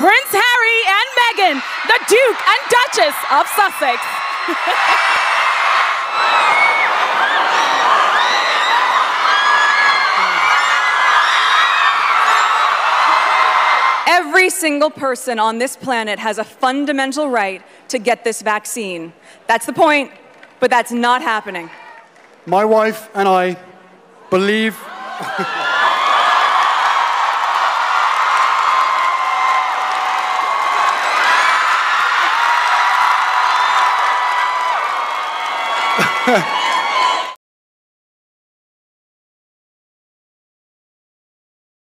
Prince Harry and Meghan, the Duke and Duchess of Sussex. Every single person on this planet has a fundamental right to get this vaccine. That's the point, but that's not happening. My wife and I believe...